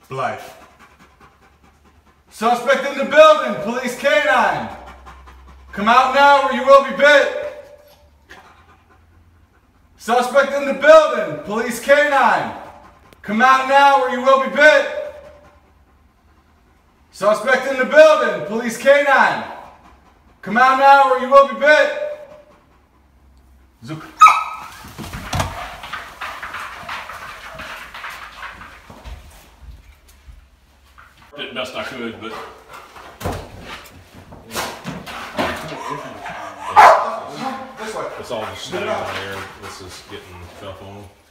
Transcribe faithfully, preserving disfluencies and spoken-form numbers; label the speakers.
Speaker 1: Blythe. Suspect in the building, police canine. Come out now or you will be bit. Suspect in the building, police canine. Come out now or you will be bit. Suspect in the building, police canine. Come out now or you will be bit. Zook.
Speaker 2: Did best I could, but
Speaker 1: This way.
Speaker 2: it's all just staying on there. This is getting tough on them.